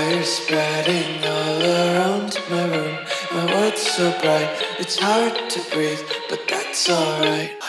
fire spreading all around my room. My world's so bright, it's hard to breathe, but that's alright.